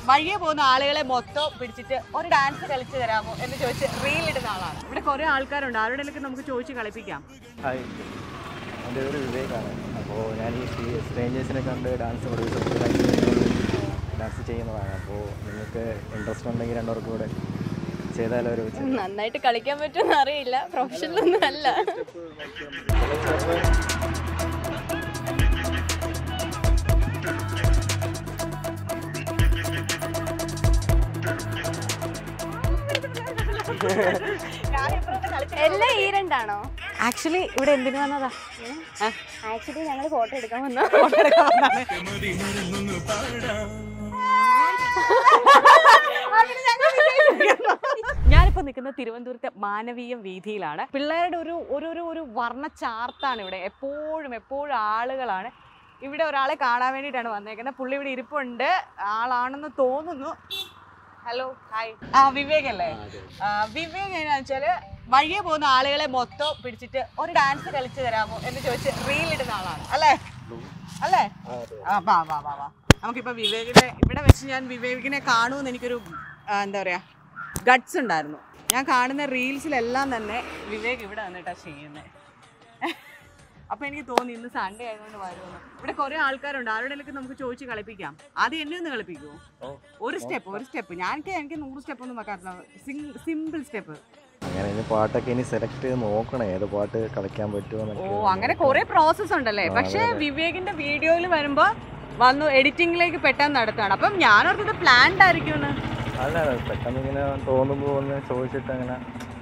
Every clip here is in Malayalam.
വഴിയെ പോകുന്ന ആളുകളെ മൊത്തം പിടിച്ചിട്ട് ഒരു ഡാൻസ് കളിച്ചു തരാമോ എന്ന് ചോദിച്ച് റീലിടുന്ന ആളാണ്. ഇവിടെ കുറെ ആൾക്കാരുണ്ട്, ആരുടെയൊക്കെ നമുക്ക് ചോദിച്ച് കളിപ്പിക്കാം. ഹായ്, എൻ്റെ പേര് വിവേകാണ്. അപ്പോൾ ഞാൻ ഈ സ്ട്രേഞ്ചേഴ്സിനെ കണ്ട് ഡാൻസ് ചെയ്യുന്നതാണ്. അപ്പോൾ നിങ്ങൾക്ക് ഇൻട്രസ്റ്റ് ഉണ്ടെങ്കിൽ രണ്ടുപേർക്കും കൂടെ ചെയ്താലോ? ഒരു നന്നായിട്ട് കളിക്കാൻ പറ്റുമെന്ന് അറിയില്ല, പ്രൊഫഷണൽ ഒന്നും അല്ല. എല്ലാം ഈ രണ്ടാണോ? ആക്ച്വലി ഇവിടെ എന്തിനു വന്നതാ? ആക്ച്വലി ഞങ്ങൾ ഫോട്ടോ എടുക്കാൻ വന്നു. ഞാനിപ്പോൾ നിൽക്കുന്നത് തിരുവനന്തപുരത്തെ മാനവീയം വീഥിയിലാണ്. പിള്ളേരുടെ ഒരു വർണ്ണച്ചാർത്താണ് ഇവിടെ. എപ്പോഴും ആളുകളാണ്. ഇവിടെ ഒരാളെ കാണാൻ വേണ്ടിയിട്ടാണ് വന്നേക്കുന്നത്. പുള്ളി ഇവിടെ ഇരിപ്പുണ്ട്, ആളാണെന്ന് തോന്നുന്നു. Hello, hi. വിവേക് അല്ലേ? വിവേക് എങ്ങനെയാണെന്ന് വെച്ചാല് വഴിയെ പോകുന്ന ആളുകളെ മൊത്തം പിടിച്ചിട്ട് ഒരു ഡാൻസ് കളിച്ചു തരാമോ എന്ന് ചോദിച്ച് റീലിടുന്ന ആളാണ് അല്ലേ? അല്ലേ? വാ വാ വാ വാ നമുക്കിപ്പോൾ വിവേകിനെ ഇവിടെ വെച്ച് ഞാൻ വിവേകിനെ കാണുമെന്ന് എനിക്കൊരു എന്താ പറയുക ഗട്ട്സ് ഉണ്ടായിരുന്നു. ഞാൻ കാണുന്ന റീൽസിലെല്ലാം തന്നെ വിവേക് ഇവിടെ വന്നിട്ടാണ് ചെയ്യുന്നത്. അപ്പോൾ എനിക്ക് തോന്നി ഇന്ന് സൺഡേ ആയതുകൊണ്ട് വരുമെന്ന്. ഇവിടെ കുറേ ആൾക്കാരുണ്ട്, ആരുടെയൊക്കെ നമുക്ക് ചോദിച്ച് കളിപ്പിക്കാം. ആദ്യം എന്നെ ഒന്ന് കളിപ്പിക്കുമോ? ഒരു സ്റ്റെപ്പ് എനിക്ക് 100 സ്റ്റെപ്പ് ഒന്നും വെക്കാറില്ല, സിമ്പിൾ സ്റ്റെപ്പ്. അങ്ങനെ പാട്ടൊക്കെ ഇനി സെലക്ട് ചെയ്ത് നോക്കണം, ഏത് പാട്ട് കളിക്കാൻ പറ്റുമോ. അങ്ങനെ കുറെ പ്രോസസ് ഉണ്ടല്ലേ. പക്ഷെ വിവേകിന്റെ വീഡിയോയിൽ വരുമ്പോ വന്നു എഡിറ്റിംഗിലേക്ക് പെട്ടെന്ന് നടത്താണ്. അപ്പം ഞാനോർത്തത് പ്ലാൻഡ് ആയിരിക്കും. അല്ല, പെട്ടെന്ന് ഇങ്ങനെ തോന്നുമ്പോൾ ഒന്ന് ചോദിച്ചിട്ട് അങ്ങനെ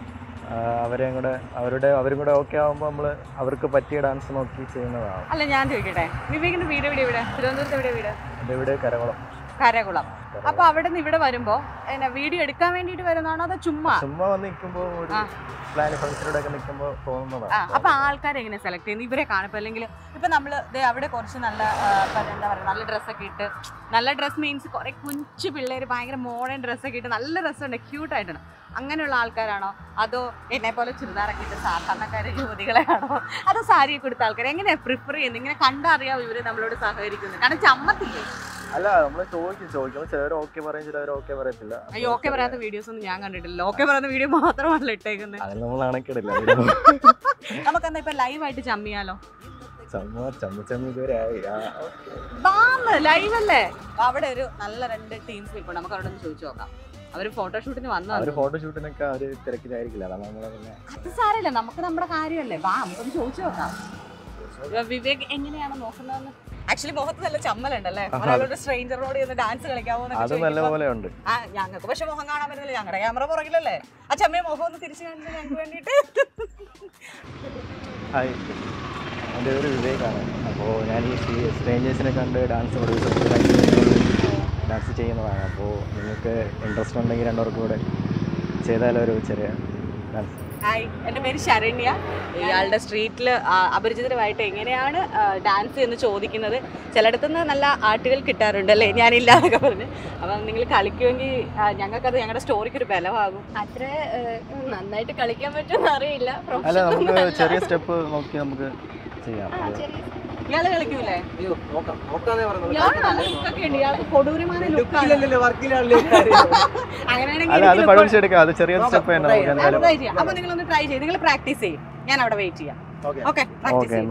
അവരും കൂടെ ഓക്കെ ആവുമ്പോൾ നമ്മൾ അവർക്ക് പറ്റിയ ഡാൻസ് നോക്കി ചെയ്യുന്നതാണ്. അല്ല, ഞാൻ ചോദിക്കട്ടെ, വിവേകിന്റെ വീട് എവിടെ? തിരുവനന്തപുരത്ത് എവിടെ വീട്? എൻ്റെ വീട് കരകുളം. അപ്പൊ അവിടെ നിന്ന് ഇവിടെ വരുമ്പോ വീഡിയോ എടുക്കാൻ വേണ്ടിട്ട് വരുന്നതാണോ അതോ ചുമ്മാ വന്ന് നിൽക്കുമ്പോൾ ഫ്രണ്ട്സിനോടെ ഒക്കെ നിൽക്കുമ്പോൾ തോന്നുന്നതാണ്. അപ്പൊ ആൾക്കാരെ എങ്ങനെ സെലക്ട് ചെയ്യുന്നത്? ഇവരെ കാണുമ്പോൾ അല്ലെങ്കിൽ ഇപ്പൊ നമ്മള് അവിടെ കുറച്ച് നല്ല എന്താ പറയുക നല്ല ഡ്രസ്സൊക്കെ ഇട്ട്, നല്ല ഡ്രസ് മീൻസ് കുറെ കുഞ്ചു പിള്ളേര് ഭയങ്കര മോഡേൺ ഡ്രസ്സൊക്കെ ഇട്ട് നല്ല രസമുണ്ട്, ക്യൂട്ടായിട്ടാണ്, അങ്ങനെയുള്ള ആൾക്കാരാണോ? അതോ എന്നെ പോലെ ചുരിദാറൊക്കെ ഇട്ട് സാധാരണക്കാരെ യുവതികളെയാണോ? അതോ സാരിയൊക്കെ കൊടുത്ത ആൾക്കാരെ എങ്ങനെയാ പ്രിഫർ ചെയ്യുന്നത്? ഇങ്ങനെ കണ്ടറിയാം ഇവര് നമ്മളോട് സഹകരിക്കുന്നത്? കാരണം ചമ്മത്തില്ലേ? അല്ല, നമ്മൾ ചോദിക്കുമ്പോൾ ചിലർ ഓക്കെ പറയും, ചിലർ ഓക്കെ പറയത്തില്ല. അയ്യോ, ഓക്കെ പറയാത്ത വീഡിയോസ് ഒന്നും ഞാൻ കണ്ടിട്ടില്ല. ഓക്കെ പറയുന്ന വീഡിയോ മാത്രമല്ല ഇട്ടേക്കുന്നത്. അതിൽ നമ്മൾ അണക്കിടില്ല. നമുക്കെന്നാ ഇപ്പൊ ലൈവായിട്ട് ചമ്മിയാലോ? ലൈവ് അല്ലേ? അവിടെ ഒരു നല്ല 2 ടീംസ് ഇപ്പോൾ നമുക്ക് അവിടെ ഒന്ന് ചോദിച്ചു നോക്കാം. അവര് ഫോട്ടോഷൂട്ടിന് വന്നു. ഫോട്ടോഷൂട്ടിനൊക്കെ അവര് തിരക്കിലായിരിക്കില്ല. അത് സാരമില്ല, നമുക്ക് നമ്മുടെ കാര്യമല്ലേ. വാ, നമുക്കൊന്ന് ചോദിച്ചു നോക്കാം. വിവേക് എങ്ങനെയാണ് നോക്കുന്നതെന്ന്. ആക്ച്വലി മുഖത്ത് നല്ല ചമ്മലുണ്ടല്ലേ? ഒരാളോട് സ്ട്രേഞ്ചറിനോട് ചെന്ന് ഡാൻസ് കളിക്കാവോ? ഞങ്ങൾക്ക് പക്ഷെ മുഖം കാണാൻ പറ്റുന്നില്ല, ഞങ്ങളുടെ ക്യാമറ പുറകിലല്ലേ. ആ ചമ്മയെ മുഖം ഒന്ന് തിരിച്ചു കാണിച്ചു ഞങ്ങൾക്ക് വേണ്ടിട്ട്. ഹായ്, എൻ്റെ പേര് വിവേകാണ്. അപ്പോൾ ഞാൻ ഈ സ്ട്രേഞ്ചേഴ്സിനെ കണ്ട് ഡാൻസ് ചെയ്യുന്നതാണ്. അപ്പോൾ നിങ്ങൾക്ക് ഇൻട്രസ്റ്റ് ഉണ്ടെങ്കിൽ രണ്ടുപേർക്കും കൂടെ ചെയ്താലോ? ഒരു ചെറിയ ഡാൻസ്. ഹായ്, എൻ്റെ പേര് ശരണ്യ. ഇയാളുടെ സ്ട്രീറ്റിൽ അപരിചിതരുമായിട്ട് എങ്ങനെയാണ് ഡാൻസ് എന്ന് ചോദിക്കുന്നത്. ചിലയിടത്തുനിന്ന് നല്ല ആർട്ടുകൾ കിട്ടാറുണ്ട് അല്ലേ, ഞാനില്ലാതൊക്കെ പറഞ്ഞ്. അപ്പം നിങ്ങൾ കളിക്കുമെങ്കിൽ ഞങ്ങൾക്കത് ഞങ്ങളുടെ സ്റ്റോറിക്ക് ഒരു ബലമാകും. അത്ര നന്നായിട്ട് കളിക്കാൻ പറ്റുമെന്ന് അറിയില്ല, അല്ല, നമുക്ക് ചെറിയ സ്റ്റെപ്പ് നോക്കി നമുക്ക് ചെയ്യാം. ഇയാള് കളിക്കൂലേ? ഇയാള് നല്ല ലുക്കൊക്കെ ഉണ്ട്, ഇയാൾക്ക് കൊടൂരമായ ലുക്കാണ്. അപ്പൊ നിങ്ങളൊന്ന് ട്രൈ ചെയ്യും, നിങ്ങൾ പ്രാക്ടീസ് ചെയ്യും, ഞാൻ അവിടെ വെയിറ്റ് ചെയ്യാം. ഓക്കെ, പ്രാക്ടീസ് ചെയ്യും.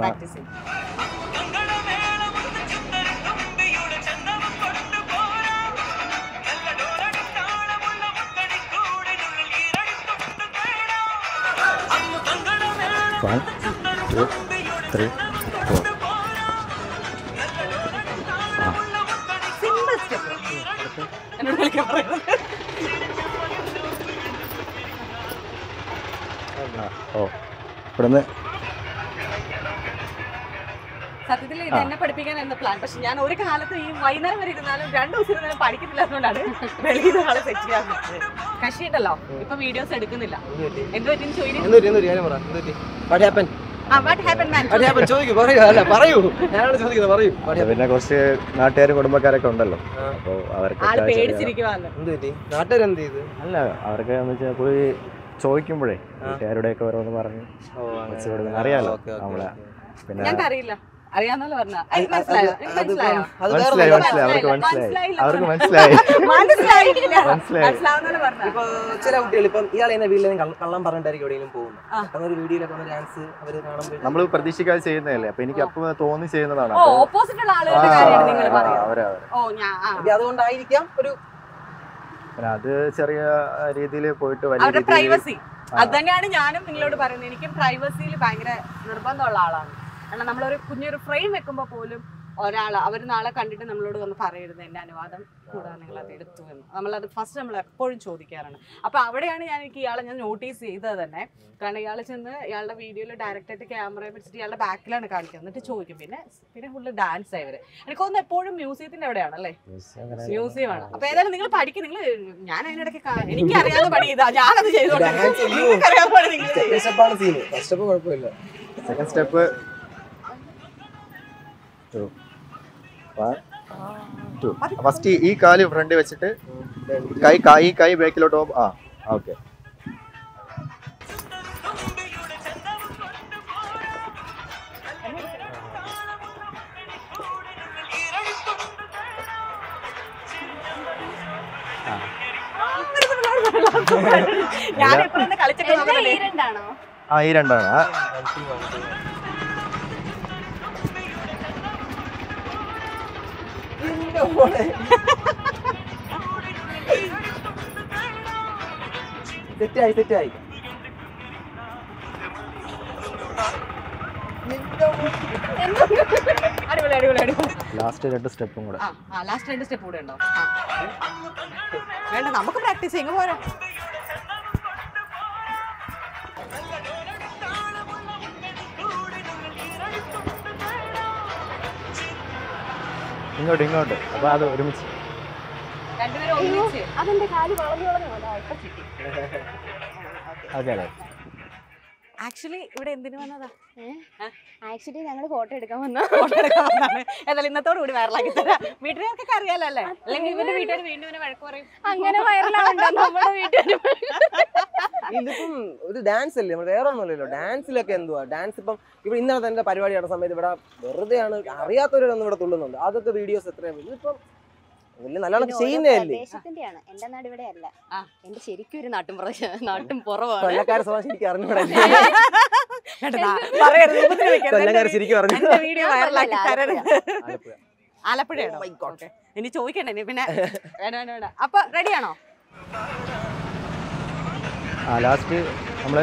One, two, three, four. Simple step എന്നോട് കളിക്കാൻ പറയുന്നത്. സത്യത്തിൽ ഇത് എന്നെ പഠിപ്പിക്കാനായിരുന്നു പ്ലാൻ. പക്ഷെ ഞാൻ ഒരു കാലത്ത് ഈ വൈകുന്നേരം വരെ ഇരുന്നാലും 2 ദിവസം ഇരുന്നാലും പഠിക്കുന്നില്ലാത്തതുകൊണ്ടാണ് വെളിയിൽ ആളെ സെറ്റ് ചെയ്യാൻ പറ്റുന്നത്. കഷിയുണ്ടല്ലോ, ഇപ്പൊ വീഡിയോസ് എടുക്കുന്നില്ല. എന്ത് പറ്റി ചോദിക്കും? പിന്നെ കുറച്ച് നാട്ടുകാരും കുടുംബക്കാരൊക്കെ ഉണ്ടല്ലോ, അപ്പൊ അവർക്ക് അല്ല അവർക്ക് പോയി ചോദിക്കുമ്പോഴേ വീട്ടുകാരുടെ ഒക്കെ ഓരോന്ന് പറഞ്ഞ് അറിയാലോ നമ്മളെ. പിന്നെ ഞങ്ങൾക്ക് അറിയില്ല, അറിയാന്നല്ലോ പറഞ്ഞ മനസ്സിലായോ അവർക്ക് മനസ്സിലായി. മനസ്സിലാവുന്നല്ലോ പറഞ്ഞ. ഇപ്പൊ ചില കുട്ടികൾ ഇപ്പം ഇയാൾ എന്നെ വീട്ടിൽ കള്ളം പറഞ്ഞിട്ടായിരിക്കും എവിടെയെങ്കിലും പോകുന്നത്. ഒരു വീഡിയോയിലൊക്കെ ഡാൻസ് അവര് കാണുമ്പോൾ നമ്മൾ പ്രതീക്ഷിക്കാതെ ചെയ്യുന്നതല്ലേ, അപ്പൊ എനിക്ക് അപ്പൊ തോന്നി ചെയ്യുന്നതാണ്. ഓപ്പോസിറ്റ് ഉള്ള ആളുകളുടെ കാര്യമാണ് നിങ്ങൾ പറയുന്നത്. അതുകൊണ്ടായിരിക്കാം ഒരു അത് ചെറിയ രീതിയിൽ പോയിട്ട് അവരുടെ പ്രൈവസി. അത് തന്നെയാണ് ഞാനും നിങ്ങളോട് പറയുന്നത്. എനിക്കും പ്രൈവസിയിൽ ഭയങ്കര നിർബന്ധമുള്ള ആളാണ്. കാരണം നമ്മളൊരു കുഞ്ഞൊരു ഫ്രെയിം വെക്കുമ്പോൾ പോലും അവർ നാളെ കണ്ടിട്ട് നമ്മളോട് വന്ന് പറയരുത് എൻ്റെ അനുവാദം കൂടാതെ നിങ്ങൾ അത് എടുത്തു എന്ന്. നമ്മളത് ഫസ്റ്റ് നമ്മൾ എപ്പോഴും ചോദിക്കാറാണ്. അപ്പോൾ അവിടെയാണ് എനിക്ക് ഇയാളെ നോട്ടീസ് ചെയ്തത് തന്നെ. കാരണം ഇയാൾ ചെന്ന് ഇയാളുടെ വീഡിയോയിൽ ഡയറക്റ്റായിട്ട് ക്യാമറയെ പിടിച്ചിട്ട് ഇയാളുടെ ബാക്കിലാണ് കാണിക്കുന്നത്. എന്നിട്ട് ചോദിക്കും. പിന്നെ ഫുള്ള് ഡാൻസ് ആയി വരെ. എനിക്കൊന്ന് എപ്പോഴും മ്യൂസിയത്തിന്റെ അവിടെയാണല്ലേ, മ്യൂസിയമാണ്. അപ്പൊ ഏതായാലും നിങ്ങൾ പഠിക്കും. ഞാൻ അതിനിടയ്ക്ക് എനിക്കറിയാവുന്ന പണി ഇതാ, ഞാനത് ചെയ്തോട്ടെ. സെക്കൻഡ് സ്റ്റെപ്പ് ഫസ്റ്റ് ഈ കാല് ഫ്രണ്ട് വെച്ചിട്ട് ഈ കൈ ബാക്കിലോട്ട് പോകും. ഓക്കെ. ഈ രണ്ടാണ്. തെറ്റായി ലാസ്റ്റ് 2 സ്റ്റെപ്പും കൂടെ. ലാസ്റ്റ് 2 സ്റ്റെപ്പ് കൂടെ ഉണ്ടോ? വേണ്ട, നമുക്ക് പ്രാക്ടീസ് ചെയ്യും. പോരാ. ഇങ്ങോട്ട്. അപ്പൊ അത് ഒരുമിച്ച് അതെന്റെ കാല് വളഞ്ഞു അതെ. ആക്ച്വലി ഇവിടെ എന്തിനു വന്നതാ? ആക്ച്വലി ഞങ്ങൾ ഫോട്ടോ എടുക്കാൻ വന്ന. ഏതായാലും ഇന്നത്തോട് കൂടി വൈറലാക്കി തരാം. വീട്ടുകാർക്കൊക്കെ അറിയാലോ അല്ലേ? അല്ലെങ്കിൽ ഇവന്റെ വീട്ടുകാർ വീണ്ടും ഇവനെ വഴക്ക് പറയും. അങ്ങനെ വൈറലാവണ്ടോ നമ്മുടെ വീട്ടുകാർ? ഇതിപ്പം ഒരു ഡാൻസ് അല്ലേ, നമ്മൾ വേറെ ഒന്നുമില്ലല്ലോ. ഡാൻസിലൊക്കെ എന്തുവാ ഡാൻസ്. ഇപ്പം ഇവിടെ ഇന്നലെ തന്നെ പരിപാടി നടന്ന സമയത്ത് ഇവിടെ വെറുതെയാണ് അറിയാത്തവരൊന്നും ഇവിടെ തുള്ളുന്നുണ്ട്. അതൊക്കെ വീഡിയോസ് എത്രയാണ്. ഇതിപ്പം നല്ലോണം ചെയ്യുന്നതല്ലേ. ദേശത്തിന്റെയാണ്. എന്റെ നാട് ഇവിടെ അല്ല. എന്റെ ശരിക്കും ഒരു നാട്ടും പുറവാണ്. കൊല്ലക്കാരെ സ്വഭാവം ശരിക്കും അറിഞ്ഞൂടാ. ശരിക്കും പറഞ്ഞു. ആലപ്പുഴയാണോ? ഇനി ചോദിക്കണ്ടേ പിന്നെ. വേണ്ട. അപ്പൊ റെഡിയാണോ? ലാസ്റ്റ് നമ്മള്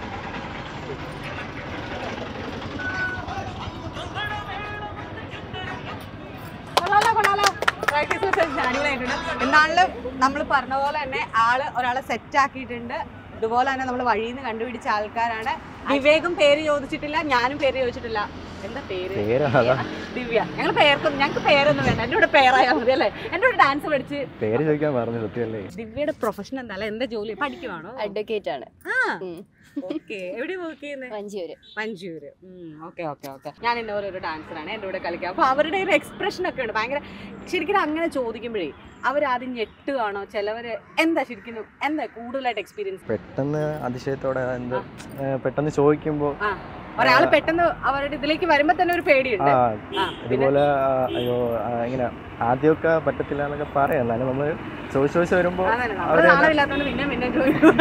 എന്നാലും നമ്മൾ പറഞ്ഞ പോലെ തന്നെ ഒരാളെ സെറ്റ് ആക്കിയിട്ടുണ്ട്. ഇതുപോലെ തന്നെ നമ്മൾ വഴിയിൽ നിന്ന് കണ്ടുപിടിച്ച ആൾക്കാരാണ്. വിവേകും പേര് ചോദിച്ചിട്ടില്ല, ഞാനും പേര് ചോദിച്ചിട്ടില്ല. എന്താ പേര്? ദിവ്യ. ഞങ്ങൾക്ക് പേരൊന്നും വേണ്ട. എന്റെ കൂടെ പേരായാൽ മതി അല്ലേ? എന്റെ കൂടെ ഡാൻസ് പഠിച്ച് പേര് ചോദിക്കാൻ പറഞ്ഞു. ദിവ്യയുടെ പ്രൊഫഷൻ എന്താ? എന്താ ജോലി? പഠിക്കുവാണോ? അഡ്വക്കേറ്റ് ആണ്. എവിടെ വർക്ക് ചെയ്യുന്നത്? വഞ്ചിയൂര്. ഓക്കെ. ഞാൻ എന്നെ പോലെ ഒരു ഡാൻസറാണ്. എൻ്റെ കൂടെ കളിക്കാം. അപ്പൊ അവരുടെ ഒരു എക്സ്പ്രഷൻ ഒക്കെ ഉണ്ട് ഭയങ്കര. ശരിക്കും അങ്ങനെ ചോദിക്കുമ്പോഴേ അവരാദ്യം ഞെട്ടുകയാണോ? ചിലവര് ശരിക്കും എന്താ കൂടുതലായിട്ട് എക്സ്പീരിയൻസ്? പെട്ടെന്ന് അതിശയത്തോടെ പെട്ടെന്ന് ചോദിക്കുമ്പോ ഒരാള് പെട്ടെന്ന് അവരുടെ ഇതിലേക്ക് വരുമ്പോ തന്നെ ഒരു പേടിയുണ്ട്. ഇതുപോലെ അയ്യോ ഇങ്ങനെ ആദ്യമൊക്കെ പറ്റത്തില്ല എന്നൊക്കെ പറയാം. എന്നാലും നമ്മള് ചോദിച്ചു വരുമ്പോ ആളില്ലാത്തോണ്ട് പിന്നെ ചോദിക്കും.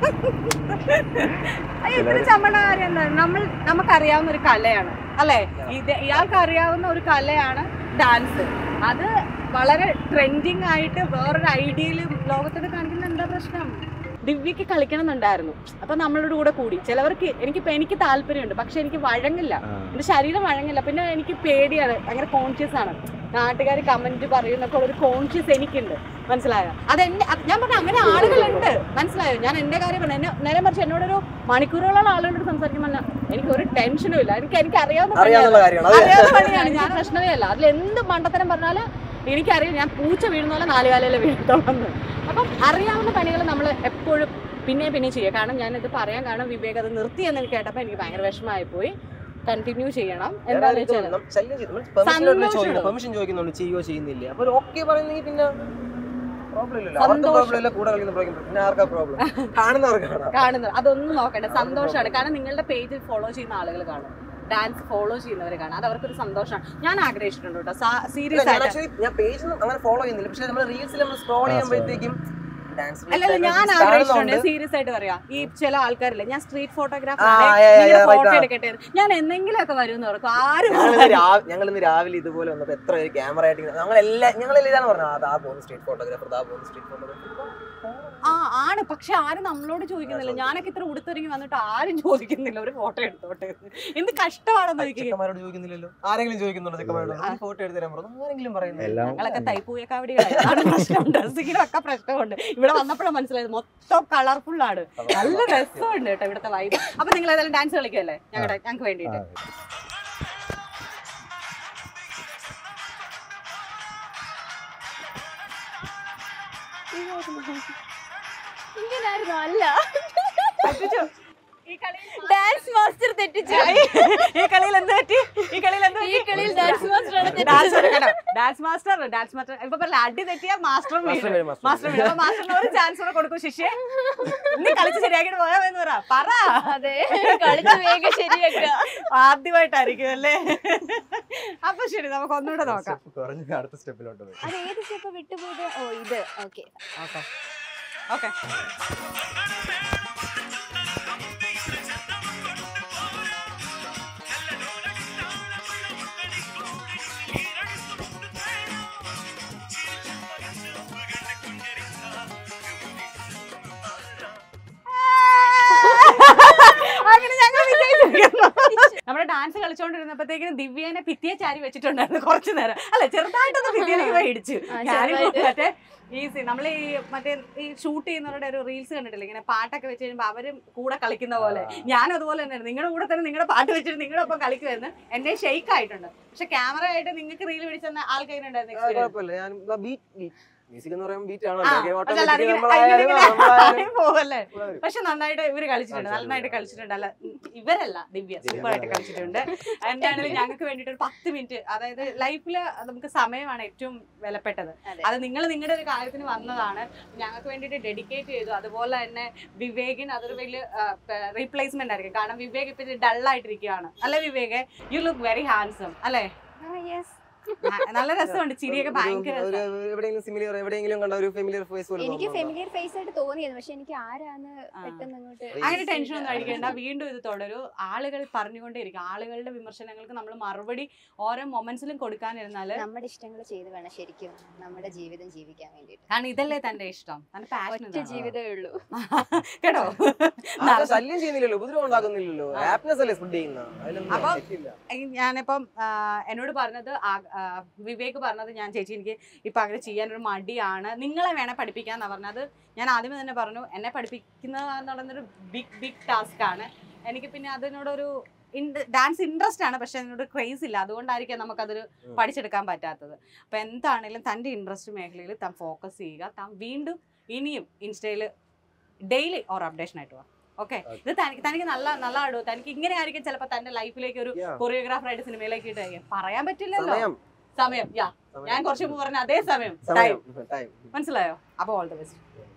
കാര്യം എന്താ, നമുക്കറിയാവുന്ന ഒരു കലയാണ് അല്ലെ? ഇയാൾക്ക് അറിയാവുന്ന ഒരു കലയാണ് ഡാൻസ്. അത് വളരെ ട്രെൻഡിങ് ആയിട്ട് വേറൊരു ഐഡിയയില് ലോകത്തോട് കാണിക്കുന്ന എന്താ പ്രശ്നം? ദിവ്യക്ക് കളിക്കണം എന്നുണ്ടായിരുന്നു. അപ്പൊ നമ്മളോട് കൂടെ കൂടി. ചിലവർക്ക് എനിക്ക് താല്പര്യമുണ്ട്, പക്ഷെ എനിക്ക് വഴങ്ങില്ല, എന്റെ ശരീരം വഴങ്ങില്ല. പിന്നെ എനിക്ക് പേടിയാണ്, ഭയങ്കര കോൺഷ്യസ് ആണ്. നാട്ടുകാർ കമന്റ് പറയുന്നൊക്കെ ഒരു കോൺഷ്യസ് എനിക്കുണ്ട്. മനസ്സിലായോ? ഞാൻ പറഞ്ഞ അങ്ങനെ ആളുകളുണ്ട്. മനസ്സിലായോ? ഞാൻ എന്റെ കാര്യം പറഞ്ഞു. നേരെ മറിച്ച് എന്നോടൊരു മണിക്കൂറുകളോളം ആളുകളോട് സംസാരിക്കുമ്പോൾ എനിക്ക് ഒരു ടെൻഷനും ഇല്ല. എനിക്ക് അറിയാവുന്ന പണിയാണ്. ഞാൻ പ്രശ്നമേ അല്ല. അതിൽ എന്ത് മണ്ടത്തരം പറഞ്ഞാലും എനിക്കറിയാം ഞാൻ പൂച്ച വീഴുന്ന പോലെ 4 കാലിലെ വീഴത്തോളന്ന്. അപ്പം അറിയാവുന്ന പണികൾ നമ്മൾ എപ്പോഴും പിന്നെ ചെയ്യുക. കാരണം ഞാനിത് പറയാൻ കാരണം വിവേക് അത് നിർത്തി എന്ന് കേട്ടപ്പോൾ എനിക്ക് ഭയങ്കര വിഷമമായി പോയി. കണ്ടിന്യൂ ചെയ്യണം. എന്താണെന്ന് കാണുന്നത് അതൊന്നും നോക്കണ്ട. സന്തോഷമാണ്. കാരണം നിങ്ങളുടെ പേജിൽ ഫോളോ ചെയ്യുന്ന ആളുകൾ കാണും. ഡാൻസ് ഫോളോ ചെയ്യുന്നവരെ കാണാം. അത് അവർക്കൊരു സന്തോഷമാണ്. ഞാൻ ആഗ്രഹിച്ചിട്ടുണ്ട് കേട്ടോ സീരിയസ് ഞാൻ ആയിട്ട്. ആക്ച്വലി ഞാൻ പേജ് അങ്ങനെ ഫോളോ ചെയ്യുന്നില്ല, പക്ഷെ നമ്മൾ റീൽസിൽ നമ്മൾ സ്ക്രോൾ ചെയ്യുമ്പോഴത്തേക്കും അല്ലല്ല, ഞാൻ ആഗ്രഹിച്ചിട്ടുണ്ട് സീരിയസ് ആയിട്ട് പറയാ. ഈ ചില ആൾക്കാരില്ലേ, ഞാൻ സ്ട്രീറ്റ് ഫോട്ടോഗ്രാഫർ ഫോട്ടോ എടുക്കട്ടെ, ഞാൻ എന്തെങ്കിലും ഒക്കെ വരും എന്ന് ഓർക്കും. ആരും ഞങ്ങൾ ഇന്ന് രാവിലെ ഇതുപോലെ വന്നപ്പോ എത്ര പേര് ക്യാമറ ആയിട്ട് ഞങ്ങളെല്ലാം ഇതാണ് പറഞ്ഞത്, അതാ പോകുന്നു സ്ട്രീറ്റ് ഫോട്ടോഗ്രാഫർ, ആണ്. പക്ഷെ ആരും നമ്മളോട് ചോദിക്കുന്നില്ല. ഞാനൊക്കെ ഇത്ര ഉടുത്തൊരുങ്ങി വന്നിട്ട് ആരും ചോദിക്കുന്നില്ല ഒരു ഫോട്ടോ എടുത്തോട്ടെ. എന്ത് കഷ്ടമാണെന്ന് ചോദിക്കുന്നില്ലല്ലോ. ആരെങ്കിലും ചോദിക്കുന്നുണ്ടോ ഫോട്ടോ എടുത്തരാൻ പറഞ്ഞു? ആരെങ്കിലും പറയുന്നില്ല. ഞങ്ങളൊക്കെ തൈപ്പൂയക്കാവടികളാണ്. പ്രശ്നം ഡ്രസ്സിങ്ങിനൊക്കെ പ്രശ്നമുണ്ട്. ഇവിടെ വന്നപ്പോഴാണ് മനസ്സിലായത് മൊത്തം കളർഫുൾ ആണ്. നല്ല രസമുണ്ട് കേട്ടോ ഇവിടുത്തെ വൈബ്. അപ്പൊ നിങ്ങൾ ഏതായാലും ഡാൻസ് കളിക്കുമല്ലേ ഞങ്ങൾക്ക് വേണ്ടിയിട്ട്? ഇങ്ങനായിരുന്നു അല്ല ഡാൻസ് മാസ്റ്റർ തെറ്റിച്ചു. ഈ കളിയിൽ എന്ത് പറ്റി? ഈ കളിയിൽ ഡാൻസ് മാസ്റ്റർ ഡാൻസ് മാസ്റ്റർ ഇപ്പൊ പറയില്ല, അടി തെറ്റിയ മാസ്റ്ററും മാസ്റ്ററിന് ഒരു ചാൻസ് കൂടെ കൊടുക്കും. ശിഷ്യ ഇന്ന് കളിച്ച് ശരിയാക്കിട്ട് പോയാന്ന് പറ. അതെ, കളിച്ച് വേഗം ശരിയാക്കുക. ആദ്യമായിട്ടായിരിക്കും അല്ലേ? അപ്പൊ ശരി, നമുക്ക് ഒന്നുകൂടെ നോക്കാം. അടുത്ത സ്റ്റെപ്പിലോട്ട് പോയി. അത് ഏത് സ്റ്റെപ്പ് വിട്ടുപോയത്? ഓ ഇത് ഓക്കെ ഓക്കെ. അങ്ങനെ ഞങ്ങൾ വിജയിച്ചിരിക്കുന്നു. നമ്മുടെ ഡാൻസ് കളിച്ചോണ്ടിരുന്നപ്പോഴത്തേക്കും ദിവ്യേനെ ഭിത്തിയെ ചാരി വെച്ചിട്ടുണ്ടായിരുന്നു കുറച്ചു നേരം. അല്ലെ, ചെറുതായിട്ടൊന്ന് ഭിത്തിയിലേക്ക് പോയി ഇടിച്ചു. മറ്റേ നമ്മൾ ഈ ഷൂട്ട് ചെയ്യുന്നവരുടെ ഒരു റീൽസ് കണ്ടിട്ടില്ല, ഇങ്ങനെ പാട്ടൊക്കെ വെച്ച് കഴിയുമ്പോൾ അവരും കൂടെ കളിക്കുന്ന പോലെ. ഞാനും അതുപോലെ തന്നെയായിരുന്നു. നിങ്ങളുടെ കൂടെ തന്നെ നിങ്ങളുടെ പാട്ട് വെച്ചിട്ട് നിങ്ങളുടെ ഒപ്പം കളിക്കുമായിരുന്നു. എന്നെ ഷെയ്ക്ക് ആയിട്ടുണ്ട്. പക്ഷെ ക്യാമറ ആയിട്ട് നിങ്ങൾക്ക് റീൽ പിടിച്ചെന്ന ആൾക്കാർ പോവല്ലേ. പക്ഷെ നന്നായിട്ട് ഇവര് കളിച്ചിട്ടുണ്ട്, നന്നായിട്ട് കളിച്ചിട്ടുണ്ട്. അല്ല, ഇവരല്ല, ദിവ്യ സൂപ്പറായിട്ട് കളിച്ചിട്ടുണ്ട്. എന്താണെങ്കിലും ഞങ്ങൾക്ക് വേണ്ടിയിട്ട് ഒരു 10 മിനിറ്റ്, അതായത് ലൈഫില് നമുക്ക് സമയമാണ് ഏറ്റവും വിലപ്പെട്ടത്. അത് നിങ്ങൾ നിങ്ങളുടെ ഒരു കാര്യത്തിന് വന്നതാണ്, ഞങ്ങൾക്ക് വേണ്ടിയിട്ട് ഡെഡിക്കേറ്റ് ചെയ്തു. അതുപോലെ തന്നെ വിവേകിന് അതൊരു വലിയ റീപ്ലേസ്മെന്റ് ആയിരിക്കും. കാരണം വിവേക് ഇപ്പൊ ഡള്ളായിട്ടിരിക്കുകയാണ് അല്ലെ Vivek? You look very handsome അല്ലേ? നല്ല രസമുണ്ട്, ചിരിയൊക്കെ ഭയങ്കര. എനിക്ക് ഫെമിലിയർ ഫേസ് ആയിട്ട് തോന്നിയത്, പക്ഷെ എനിക്ക് ആരാന്ന് പെട്ടെന്ന് അങ്ങോട്ട്. അങ്ങനെ ടെൻഷൻ ഒന്നും അടിക്കേണ്ട, വീണ്ടും ഇത് തുടരും. ആളുകൾ പറഞ്ഞുകൊണ്ടേയിരിക്കും. ആളുകളുടെ വിമർശനങ്ങൾക്ക് നമ്മൾ മറുപടി ഓരോ മൊമെന്റ്സിലും കൊടുക്കാനിരുന്നാല് നമ്മുടെ ഇഷ്ടങ്ങൾ ചെയ്ത് വേണം ശരിക്കും നമ്മുടെ ജീവിതം ജീവിക്കാൻ വേണ്ടിട്ട്. കാരണം ഇതല്ലേ തന്റെ ഇഷ്ടം, തന്റെ പാഷൻ. ഒറ്റ ജീവിതമേ ഉള്ളൂ കേട്ടോ. ശല്യം ചെയ്യുന്നില്ലല്ലോ, ഉപദ്രവം ഉണ്ടാക്കുന്നില്ലല്ലോ. അപ്പം ഞാനിപ്പം എന്നോട് പറഞ്ഞത്, വിവേക് പറഞ്ഞത്, ഞാൻ ചേച്ചി എനിക്ക് ഇപ്പൊ അങ്ങനെ ചെയ്യാനൊരു മടിയാണ്, നിങ്ങളെ വേണേ പഠിപ്പിക്കാന്നാ പറഞ്ഞത്. ഞാൻ ആദ്യമേ തന്നെ പറഞ്ഞു, എന്നെ പഠിപ്പിക്കുന്നത് എന്ന് പറയുന്നൊരു ബിഗ് ടാസ്ക് ആണ് എനിക്ക്. പിന്നെ അതിനോടൊരു ഡാൻസ് ഇൻട്രസ്റ്റ് ആണ്, പക്ഷെ അതിനോട് ക്രേസ് ഇല്ല. അതുകൊണ്ടായിരിക്കും നമുക്കതൊരു പഠിച്ചെടുക്കാൻ പറ്റാത്തത്. അപ്പൊ എന്താണെങ്കിലും തൻ്റെ ഇൻട്രസ്റ്റ് മേഖലയിൽ താൻ ഫോക്കസ് ചെയ്യുക. താൻ വീണ്ടും ഇനിയും ഇൻസ്റ്റയിൽ ഡെയിലി ഓർ അപ്ഡേഷൻ ആയിട്ട് പോവാം. ഓക്കെ, ഇത് തനിക്ക് നല്ല ആടോ. തനിക്ക് ഇങ്ങനെ ആയിരിക്കും ചിലപ്പോൾ തന്റെ ലൈഫിലേക്ക് ഒരു കൊറിയോഗ്രാഫറായിട്ട് സിനിമയിലേക്ക് ഇട്ടായിരിക്കും. പറയാൻ പറ്റില്ലല്ലോ സമയം. ഞാൻ കുറച്ച് മുമ്പ് പറഞ്ഞ അതേ സമയം. മനസ്സിലായോ? അപ്പൊ ഓൾ ദി ബെസ്റ്റ്.